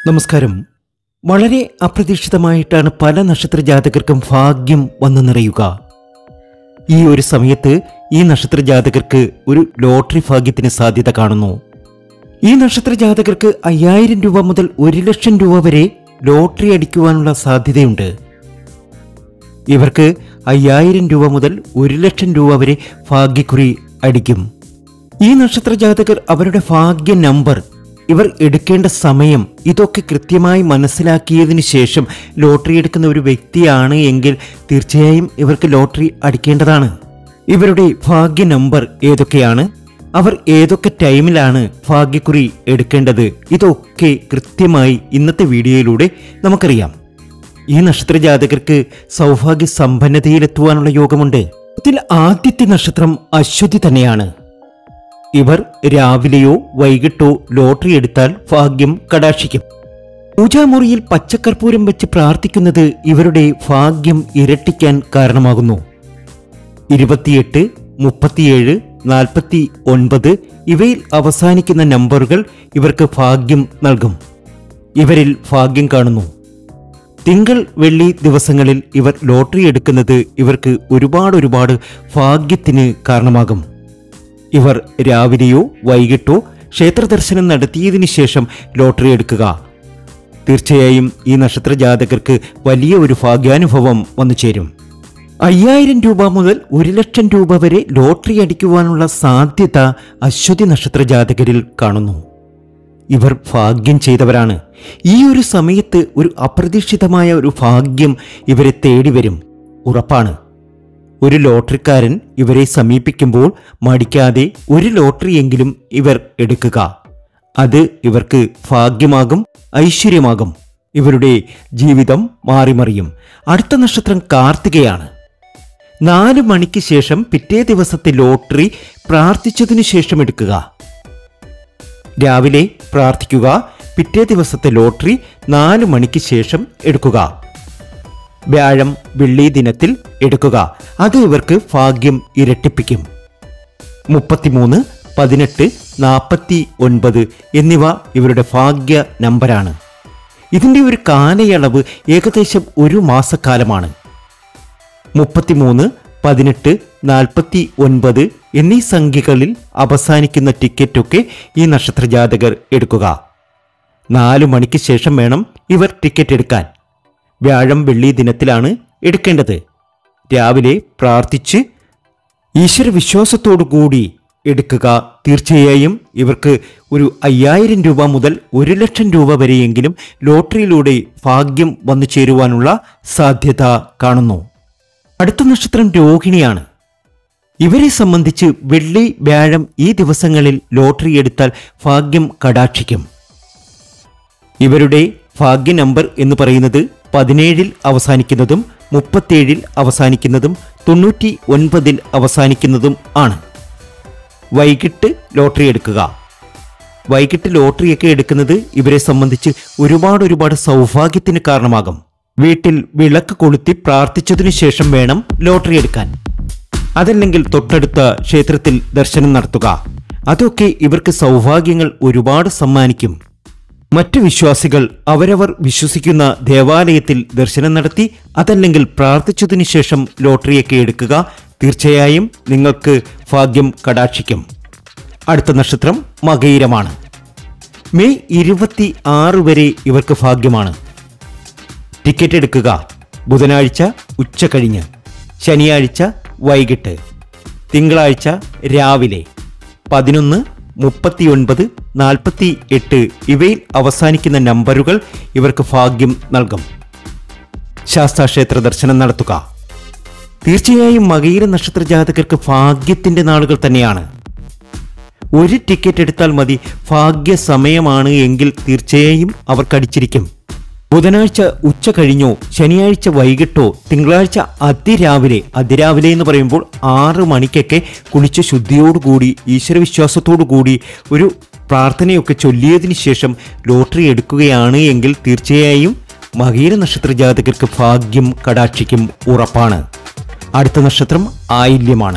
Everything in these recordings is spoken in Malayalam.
നമസ്കാരം. വളരെ അപ്രതീക്ഷിതമായിട്ടാണ് പല നക്ഷത്ര ജാതകർക്കും ഭാഗ്യം വന്നു നിറയുക. ഈ ഒരു സമയത്ത് ഈ നക്ഷത്ര ജാതകർക്ക് ഒരു ലോട്ടറി ഭാഗ്യത്തിന് സാധ്യത കാണുന്നു. ഈ നക്ഷത്ര ജാതകർക്ക് 5000 രൂപ മുതൽ 1 ലക്ഷം രൂപ വരെ ലോട്ടറി അടിക്കുവാനുള്ള സാധ്യതയുണ്ട്. ഇവർക്ക് 5000 രൂപ മുതൽ 1 ലക്ഷം രൂപ വരെ ഭാഗ്യക്കുറി അടിക്കും. ഈ നക്ഷത്ര ജാതകർ അവരുടെ ഭാഗ്യ നമ്പർ, ഇവർ എടുക്കേണ്ട സമയം ഇതൊക്കെ കൃത്യമായി മനസ്സിലാക്കിയതിന് ശേഷം ലോട്ടറി എടുക്കുന്ന ഒരു വ്യക്തിയാണ് എങ്കിൽ തീർച്ചയായും ഇവർക്ക് ലോട്ടറി അടിക്കേണ്ടതാണ്. ഇവരുടെ ഭാഗ്യ നമ്പർ ഏതൊക്കെയാണ്, അവർ ഏതൊക്കെ ടൈമിലാണ് ഭാഗ്യക്കുറി എടുക്കേണ്ടത്, ഇതൊക്കെ കൃത്യമായി ഇന്നത്തെ വീഡിയോയിലൂടെ നമുക്കറിയാം. ഈ നക്ഷത്ര ജാതകർക്ക് സൗഭാഗ്യ സമ്പന്നതയിലെത്തുവാനുള്ള യോഗമുണ്ട്. ഇതിൽ ആദ്യത്തെ നക്ഷത്രം അശ്വതി തന്നെയാണ്. ഇവർ രാവിലെയോ വൈകിട്ടോ ലോട്ടറി എടുത്താൽ ഭാഗ്യം കടാക്ഷിക്കും. പൂജാമുറിയിൽ പച്ചക്കർപ്പൂരം വെച്ച് പ്രാർത്ഥിക്കുന്നത് ഇവരുടെ ഭാഗ്യം ഇരട്ടിക്കാൻ കാരണമാകുന്നു. 28, 37, 49 ഇവയിൽ അവസാനിക്കുന്ന നമ്പറുകൾ ഇവർക്ക് ഭാഗ്യം നൽകും. ഇവരിൽ ഭാഗ്യം കാണുന്നു. തിങ്കൾ വെള്ളി ദിവസങ്ങളിൽ ഇവർ ലോട്ടറി എടുക്കുന്നത് ഇവർക്ക് ഒരുപാട് ഭാഗ്യത്തിന് കാരണമാകും. ഇവർ രാവിലെയോ വൈകിട്ടോ ക്ഷേത്ര ദർശനം നടത്തിയതിനു ശേഷം ലോട്ടറി എടുക്കുക. തീർച്ചയായും ഈ നക്ഷത്ര ജാതകർക്ക് വലിയ ഒരു ഭാഗ്യാനുഭവം വന്നു ചേരും. 5000 രൂപ മുതൽ 1 ലക്ഷം രൂപ വരെ ലോട്ടറി അടിക്കുവാനുള്ള സാധ്യത അശ്വതി നക്ഷത്ര ജാതകരിൽ കാണുന്നു. ഇവർ ഭാഗ്യം ചെയ്തവരാണ്. ഈ ഒരു സമയത്ത് ഒരു അപ്രതീക്ഷിതമായ ഒരു ഭാഗ്യം ഇവരെ തേടി വരും, ഉറപ്പാണ്. ഒരു ലോട്ടറിക്കാരൻ ഇവരെ സമീപിക്കുമ്പോൾ മടിക്കാതെ ഒരു ലോട്ടറിയെങ്കിലും ഇവർ എടുക്കുക. അത് ഇവർക്ക് ഭാഗ്യമാകും, ഐശ്വര്യമാകും. ഇവരുടെ ജീവിതം മാറിമറിയും. അടുത്ത നക്ഷത്രം കാർത്തികയാണ്. 4 മണിക്ക് ശേഷം പിറ്റേ ദിവസത്തെ ലോട്ടറി പ്രാർത്ഥിച്ചതിനു ശേഷം എടുക്കുക. രാവിലെ പ്രാർത്ഥിക്കുക, പിറ്റേ ദിവസത്തെ ലോട്ടറി 4 മണിക്ക് ശേഷം എടുക്കുക. വ്യാഴം വെള്ളി ദിനത്തിൽ എടുക്കുക. അത് ഇവർക്ക് ഭാഗ്യം ഇരട്ടിപ്പിക്കും. 33, 18, 49 എന്നിവ ഇവരുടെ ഭാഗ്യ നമ്പരാണ്. ഇതിൻ്റെ ഒരു കാലയളവ് ഏകദേശം 1 മാസക്കാലമാണ്. 33, 18, 49 എന്നീ സംഖ്യകളിൽ അവസാനിക്കുന്ന ടിക്കറ്റൊക്കെ ഈ നക്ഷത്ര ജാതകർ എടുക്കുക. 4 മണിക്ക് ശേഷം വേണം ഇവർ ടിക്കറ്റ് എടുക്കാൻ. വ്യാഴം വെള്ളി ദിനത്തിലാണ് എടുക്കേണ്ടത്. രാവിലെ പ്രാർത്ഥിച്ച് ഈശ്വരവിശ്വാസത്തോടു കൂടി എടുക്കുക. തീർച്ചയായും ഇവർക്ക് ഒരു 5000 രൂപ മുതൽ 1 ലക്ഷം രൂപ വരെയെങ്കിലും ലോട്ടറിയിലൂടെ ഭാഗ്യം വന്നു ചേരുവാനുള്ള സാധ്യത കാണുന്നു. അടുത്ത നക്ഷത്രം രോഹിണിയാണ്. ഇവരെ സംബന്ധിച്ച് വെള്ളി വ്യാഴം ഈ ദിവസങ്ങളിൽ ലോട്ടറി എടുത്താൽ ഭാഗ്യം കടാക്ഷിക്കും. ഇവരുടെ ഭാഗ്യ നമ്പർ എന്ന് പറയുന്നത് 17 അവസാനിക്കുന്നതും 37 അവസാനിക്കുന്നതും 99 അവസാനിക്കുന്നതും ആണ്. വൈകിട്ട് ലോട്ടറി എടുക്കുക. വൈകിട്ട് ലോട്ടറിയൊക്കെ എടുക്കുന്നത് ഇവരെ സംബന്ധിച്ച് ഒരുപാട് സൗഭാഗ്യത്തിന് കാരണമാകും. വീട്ടിൽ വിളക്ക് കൊളുത്തി പ്രാർത്ഥിച്ചതിനു ശേഷം വേണം ലോട്ടറി എടുക്കാൻ. അതല്ലെങ്കിൽ തൊട്ടടുത്ത ക്ഷേത്രത്തിൽ ദർശനം നടത്തുക. അതൊക്കെ ഇവർക്ക് സൗഭാഗ്യങ്ങൾ ഒരുപാട് സമ്മാനിക്കും. മറ്റു വിശ്വാസികൾ അവരവർ വിശ്വസിക്കുന്ന ദേവാലയത്തിൽ ദർശനം നടത്തി അതല്ലെങ്കിൽ പ്രാർത്ഥിച്ചതിനു ശേഷം ലോട്ടറിയൊക്കെ എടുക്കുക. തീർച്ചയായും നിങ്ങൾക്ക് ഭാഗ്യം കടാക്ഷിക്കും. അടുത്ത നക്ഷത്രം മകയിരമാണ്. മെയ് 26 വരെ ഇവർക്ക് ഭാഗ്യമാണ്. ടിക്കറ്റ് എടുക്കുക. ബുധനാഴ്ച ഉച്ച കഴിഞ്ഞ്, ശനിയാഴ്ച വൈകിട്ട്, തിങ്കളാഴ്ച രാവിലെ. 11, 39, 48 ഇവയിൽ അവസാനിക്കുന്ന നമ്പറുകൾ ഇവർക്ക് ഭാഗ്യം നൽകും. ശാസ്താക്ഷേത്ര ദർശനം നടത്തുക. തീർച്ചയായും മകയിര നക്ഷത്ര ജാതകർക്ക് ഭാഗ്യത്തിന്റെ നാളുകൾ തന്നെയാണ്. ഒരു ടിക്കറ്റ് എടുത്താൽ മതി. ഭാഗ്യ സമയമാണ് എങ്കിൽ തീർച്ചയായും അവർക്കടിച്ചിരിക്കും. ബുധനാഴ്ച ഉച്ച കഴിഞ്ഞോ ശനിയാഴ്ച വൈകിട്ടോ തിങ്കളാഴ്ച അതിരാവിലെ എന്ന് പറയുമ്പോൾ 6 മണിക്കൊക്കെ കുളിച്ച് ശുദ്ധിയോടുകൂടി ഈശ്വരവിശ്വാസത്തോടുകൂടി ഒരു പ്രാർത്ഥനയൊക്കെ ചൊല്ലിയതിനു ശേഷം ലോട്ടറി എടുക്കുകയാണ് എങ്കിൽ തീർച്ചയായും മകയിര നക്ഷത്ര ജാതകർക്ക് ഭാഗ്യം കടാക്ഷിക്കും, ഉറപ്പാണ്. അടുത്ത നക്ഷത്രം ആയില്യമാണ്.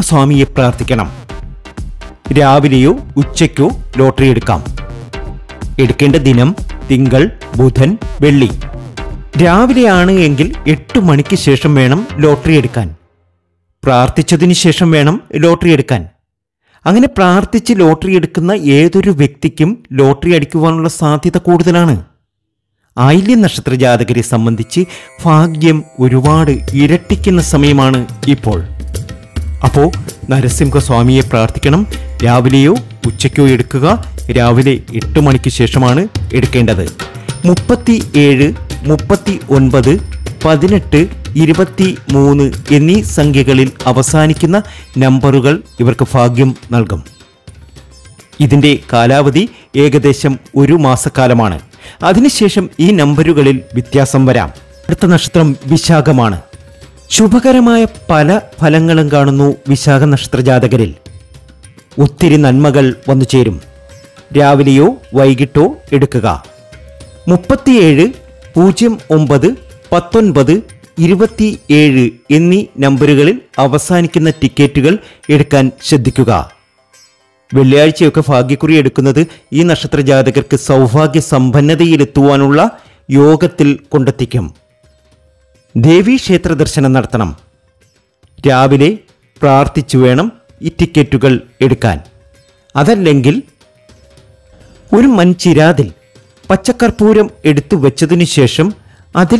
നരസിംഹസ്വാമിയെ പ്രാർത്ഥിക്കണം. രാവിലെയോ ഉച്ചയ്ക്കോ ലോട്ടറി എടുക്കാം. എടുക്കേണ്ട ദിനം തിങ്കൾ, ബുധൻ, വെള്ളി. രാവിലെയാണ് എങ്കിൽ 8 മണിക്ക് ശേഷം വേണം ലോട്ടറി എടുക്കാൻ. പ്രാർത്ഥിച്ചതിന് ശേഷം വേണം ലോട്ടറി എടുക്കാൻ. അങ്ങനെ പ്രാർത്ഥിച്ച് ലോട്ടറി എടുക്കുന്ന ഏതൊരു വ്യക്തിക്കും ലോട്ടറി അടിക്കുവാനുള്ള സാധ്യത കൂടുതലാണ്. ആയില്യം നക്ഷത്ര ജാതകരെ സംബന്ധിച്ച് ഭാഗ്യം ഒരുപാട് ഇരട്ടിക്കുന്ന സമയമാണ് ഇപ്പോൾ. അപ്പോൾ നരസിംഹസ്വാമിയെ പ്രാർത്ഥിക്കണം. രാവിലെയോ ഉച്ചയ്ക്കോ എടുക്കുക. രാവിലെ 8 മണിക്ക് ശേഷമാണ് എടുക്കേണ്ടത്. 37, 39, 18, 23 എന്നീ സംഖ്യകളിൽ അവസാനിക്കുന്ന നമ്പറുകൾ ഇവർക്ക് ഭാഗ്യം നൽകും. ഇതിൻ്റെ കാലാവധി ഏകദേശം 1 മാസക്കാലമാണ്. അതിനുശേഷം ഈ നമ്പറുകളിൽ വ്യത്യാസം വരാം. അടുത്ത നക്ഷത്രം വിശാഖമാണ്. ശുഭകരമായ പല ഫലങ്ങളും കാണുന്നു വിശാഖ നക്ഷത്ര ജാതകരിൽ. ഒത്തിരി നന്മകൾ വന്നു ചേരും. രാവിലെയോ വൈകിട്ടോ എടുക്കുക. 37, 09, 19, 27 എന്നീ നമ്പറുകളിൽ അവസാനിക്കുന്ന ടിക്കറ്റുകൾ എടുക്കാൻ ശ്രദ്ധിക്കുക. വെള്ളിയാഴ്ചയൊക്കെ ഭാഗ്യക്കുറി എടുക്കുന്നത് ഈ നക്ഷത്ര ജാതകർക്ക് സൗഭാഗ്യ സമ്പന്നതയിലെത്തുവാനുള്ള യോഗത്തിൽ കൊണ്ടെത്തിക്കും. ദേവീക്ഷേത്ര ദർശനം നടത്തണം. രാവിലെ പ്രാർത്ഥിച്ചു വേണം ഈ ടിക്കറ്റുകൾ എടുക്കാൻ. അതല്ലെങ്കിൽ ഒരു മൺചിരാതിൽ പച്ചക്കർപ്പൂരം എടുത്തു വെച്ചതിനു ശേഷം അതിൽ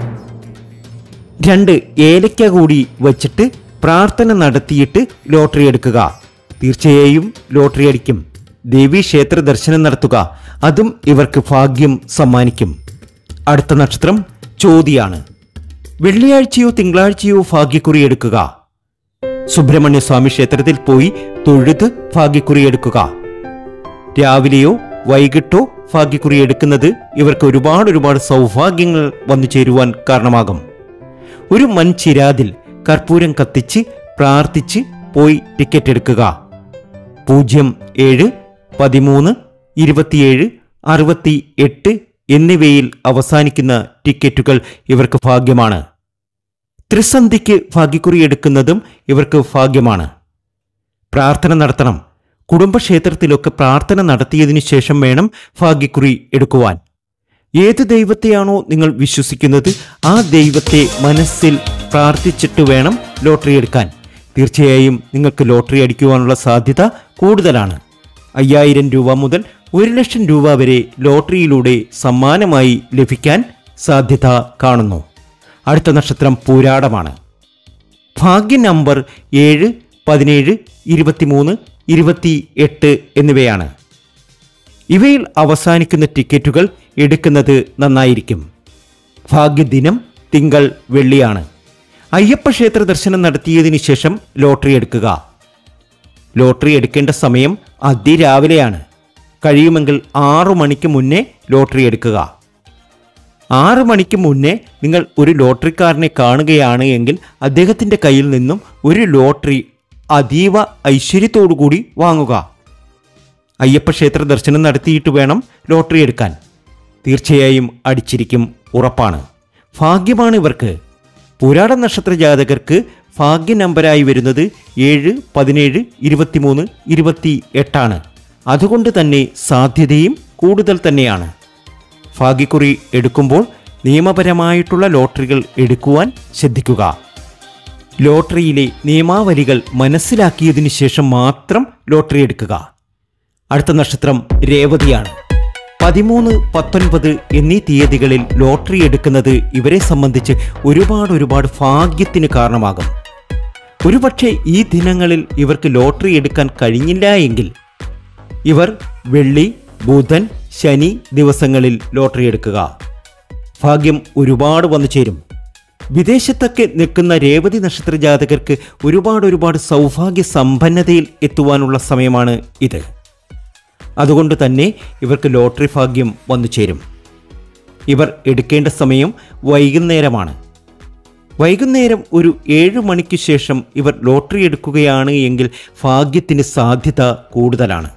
2 ഏലക്ക കൂടി വച്ചിട്ട് പ്രാർത്ഥന നടത്തിയിട്ട് ലോട്ടറി എടുക്കുക. തീർച്ചയായും ലോട്ടറി അടിക്കും. ദേവീക്ഷേത്ര ദർശനം നടത്തുക. അതും ഇവർക്ക് ഭാഗ്യം സമ്മാനിക്കും. അടുത്ത നക്ഷത്രം ചോതിയാണ്. വെള്ളിയാഴ്ചയോ തിങ്കളാഴ്ചയോ ഭാഗ്യക്കുറി എടുക്കുക. സുബ്രഹ്മണ്യ സ്വാമി ക്ഷേത്രത്തിൽ പോയി തൊഴുത് ഭാഗ്യക്കുറി എടുക്കുക. രാവിലെയോ വൈകിട്ടോ ഭാഗ്യക്കുറി എടുക്കുന്നത് ഇവർക്ക് ഒരുപാട് സൗഭാഗ്യങ്ങൾ വന്നു ചേരുവാൻ കാരണമാകും. ഒരു മൺചിരാതിൽ കർപ്പൂരം കത്തിച്ച് പ്രാർത്ഥിച്ച് പോയി ടിക്കറ്റ് എടുക്കുക. 07, 13, 27, 68 എന്നിവയിൽ അവസാനിക്കുന്ന ടിക്കറ്റുകൾ ഇവർക്ക് ഭാഗ്യമാണ്. ത്രിസന്ധിക്ക് ഭാഗ്യക്കുറി എടുക്കുന്നതും ഇവർക്ക് ഭാഗ്യമാണ്. പ്രാർത്ഥന നടത്തണം. കുടുംബക്ഷേത്രത്തിലൊക്കെ പ്രാർത്ഥന നടത്തിയതിനു ശേഷം വേണം ഭാഗ്യക്കുറി എടുക്കുവാൻ. ഏത് ദൈവത്തെയാണോ നിങ്ങൾ വിശ്വസിക്കുന്നത് ആ ദൈവത്തെ മനസ്സിൽ പ്രാർത്ഥിച്ചിട്ട് വേണം ലോട്ടറി എടുക്കാൻ. തീർച്ചയായും നിങ്ങൾക്ക് ലോട്ടറി അടിക്കുവാനുള്ള സാധ്യത കൂടുതലാണ്. 5000 രൂപ മുതൽ 1 ലക്ഷം രൂപ വരെ ലോട്ടറിയിലൂടെ സമ്മാനമായി ലഭിക്കാൻ സാധ്യത കാണുന്നു. അടുത്ത നക്ഷത്രം പൂരാടമാണ്. ഭാഗ്യ നമ്പർ 7, 17, 23, 28 എന്നിവയാണ്. ഇവയിൽ അവസാനിക്കുന്ന ടിക്കറ്റുകൾ എടുക്കുന്നത് നന്നായിരിക്കും. ഭാഗ്യദിനം തിങ്കൾ, വെള്ളിയാണ്. അയ്യപ്പ ക്ഷേത്ര ദർശനം നടത്തിയതിനു ശേഷം ലോട്ടറി എടുക്കുക. ലോട്ടറി എടുക്കേണ്ട സമയം അതിരാവിലെയാണ്. കഴിയുമെങ്കിൽ 6 മണിക്ക് മുന്നേ ലോട്ടറി എടുക്കുക. 6 മണിക്ക് മുന്നേ നിങ്ങൾ ഒരു ലോട്ടറിക്കാരനെ കാണുകയാണ് എങ്കിൽ അദ്ദേഹത്തിൻ്റെ കയ്യിൽ നിന്നും ഒരു ലോട്ടറി അതീവ ഐശ്വര്യത്തോടുകൂടി വാങ്ങുക. അയ്യപ്പ ക്ഷേത്ര ദർശനം നടത്തിയിട്ട് വേണം ലോട്ടറി എടുക്കാൻ. തീർച്ചയായും അടിച്ചിരിക്കും, ഉറപ്പാണ്. ഭാഗ്യമാണ് ഇവർക്ക്. പൂരാട നക്ഷത്ര ജാതകർക്ക് ഭാഗ്യ നമ്പരായി വരുന്നത് 7, 17, 23, 28 അതുകൊണ്ട് തന്നെ സാധ്യതയും കൂടുതൽ തന്നെയാണ്. ഭാഗ്യക്കുറി എടുക്കുമ്പോൾ നിയമപരമായിട്ടുള്ള ലോട്ടറികൾ എടുക്കുവാൻ ശ്രദ്ധിക്കുക. ലോട്ടറിയിലെ നിയമാവലികൾ മനസ്സിലാക്കിയതിനു ശേഷം മാത്രം ലോട്ടറി എടുക്കുക. അടുത്ത നക്ഷത്രം രേവതിയാണ്. 13, 19 എന്നീ തീയതികളിൽ ലോട്ടറി എടുക്കുന്നത് ഇവരെ സംബന്ധിച്ച് ഒരുപാട് ഭാഗ്യത്തിന് കാരണമാകും. ഒരുപക്ഷെ ഈ ദിനങ്ങളിൽ ഇവർക്ക് ലോട്ടറി എടുക്കാൻ കഴിഞ്ഞില്ല എങ്കിൽ ഇവർ വെള്ളി, ബുധൻ, ശനി ദിവസങ്ങളിൽ ലോട്ടറി എടുക്കുക. ഭാഗ്യം ഒരുപാട് വന്നു ചേരും. വിദേശത്തൊക്കെ നിൽക്കുന്ന രേവതി നക്ഷത്ര ജാതകർക്ക് ഒരുപാട് സൗഭാഗ്യ സമ്പന്നതയിൽ എത്തുവാനുള്ള സമയമാണ് ഇത്. അതുകൊണ്ട് തന്നെ ഇവർക്ക് ലോട്ടറി ഭാഗ്യം വന്നു ചേരും. ഇവർ എടുക്കേണ്ട സമയം വൈകുന്നേരമാണ്. വൈകുന്നേരം ഒരു 7 മണിക്ക് ശേഷം ഇവർ ലോട്ടറി എടുക്കുകയാണ് എങ്കിൽ ഭാഗ്യത്തിന് സാധ്യത കൂടുതലാണ്.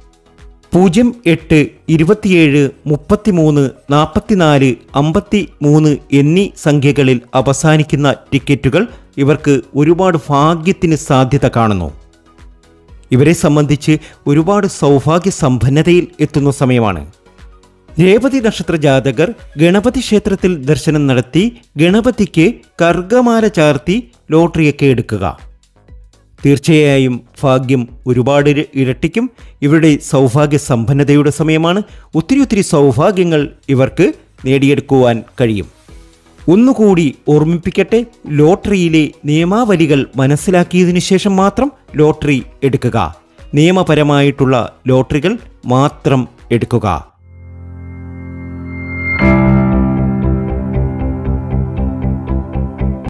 08, 27, 33, 44, 53 എന്നീ സംഖ്യകളിൽ അവസാനിക്കുന്ന ടിക്കറ്റുകൾ ഇവർക്ക് ഒരുപാട് ഭാഗ്യത്തിന് സാധ്യത കാണുന്നു. ഇവരെ സംബന്ധിച്ച് ഒരുപാട് സൗഭാഗ്യ സമ്പന്നതയിൽ എത്തുന്ന സമയമാണ്. രേവതി നക്ഷത്ര ജാതകർ ഗണപതി ക്ഷേത്രത്തിൽ ദർശനം നടത്തി ഗണപതിക്ക് കർഗമാല ചാർത്തി ലോട്ടറിയൊക്കെ എടുക്കുക. തീർച്ചയായും ഭാഗ്യം ഒരുപാട് ഇരട്ടിക്കും. ഇവരുടെ സൗഭാഗ്യ സമ്പന്നതയുടെ സമയമാണ്. ഒത്തിരി സൗഭാഗ്യങ്ങൾ ഇവർക്ക് നേടിയെടുക്കുവാൻ കഴിയും. ഒന്നുകൂടി ഓർമ്മിപ്പിക്കട്ടെ, ലോട്ടറിയിലെ നിയമാവലികൾ മനസ്സിലാക്കിയതിനു ശേഷം മാത്രം ലോട്ടറി എടുക്കുക. നിയമപരമായിട്ടുള്ള ലോട്ടറികൾ മാത്രം എടുക്കുക.